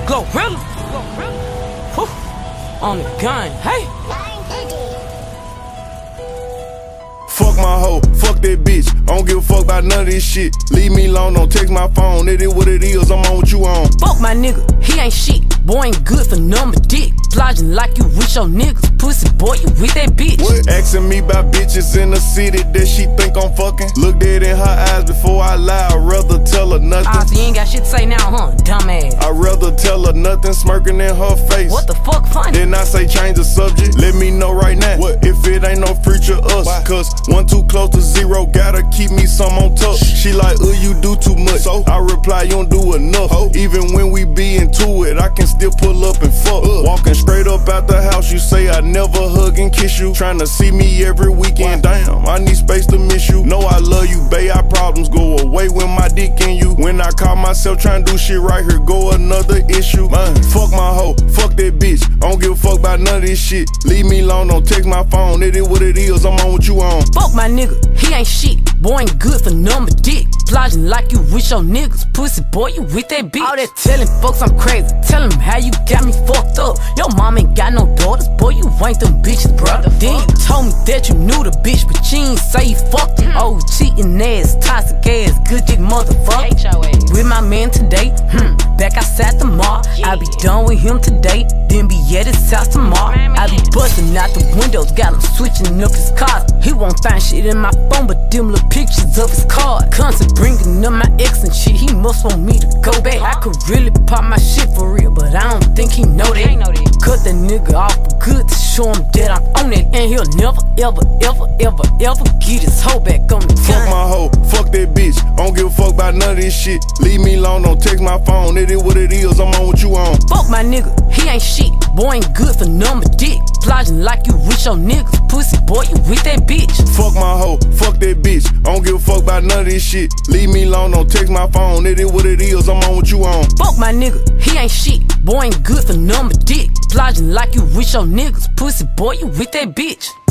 GloRilla. On the gun, hey. Fuck my hoe, fuck that bitch. I don't give a fuck about none of this shit. Leave me alone, don't text my phone. It is what it is, I'm on what you on. Fuck my nigga, he ain't shit. Boy ain't good for number dick. Flodgin like you with your niggas. Pussy boy, you with that bitch. What? Asking me about bitches in the city that she think I'm fucking. Look dead in her eyes before I lie. I'd rather tell her nothing. Ah, so you ain't got shit to say now, huh? Dumbass. I'd rather tell her nothing, smirking in her face. What the fuck funny? Then I say change the subject. Let me know right now. What? If it ain't no future us. Why? Cause 1 too close to 0, gotta keep me some on top. She like, you do too much. So I reply, you don't do enough. Even when we be into it, I can still pull up and fuck. Walking straight up out the house, you say I never hug and kiss you. Tryna see me every weekend, damn, I need space to miss you. Know I love you, babe, our problems go away when my dick in you. When I call myself tryna do shit right, here go another issue. Man, fuck my hoe, fuck that bitch. I don't give a fuck about none of this shit. Leave me alone, don't text my phone. It is what it is, I'm on what you on. Fuck my nigga, he ain't shit. Boy ain't good for number dick. Flodgin like you with your niggas. Pussy boy, you with that bitch. All that telling folks I'm crazy. Tell them how you got me fucked up. Your mom ain't got no daughters. Boy, you ain't them bitches, brother. Then you told me that you knew the bitch, but you ain't say you fucked her. Oh, cheating ass, toxic ass, good dick motherfucker. With my man today, back outside the mall. I be done with him today, then be at his house tomorrow. I be busting out the windows, got him switching up his cars. He won't find shit in my phone, but them little pictures of his card. Constant bringing up my ex and shit, he must want me to go back. I could really pop my shit for real, but I don't think he know that. Cut that nigga off for good to show him that I'm on it, and he'll never, ever get his hoe back on me. Fuck my hoe, fuck that bitch. I don't give a fuck about none of this shit. Leave me alone, don't text my phone. It is what it is, I'm on what you on. Fuck my nigga, he ain't shit. Boy ain't good for number dick. Flodgin like you with your niggas. Pussy boy, you with that bitch. Fuck my hoe, fuck that bitch. I don't give a fuck about none of this shit. Leave me alone, don't text my phone. It is what it is, I'm on what you on. Fuck my nigga, he ain't shit. Boy ain't good for number dick. Flodgin like you with your niggas. Pussy boy, you with that bitch.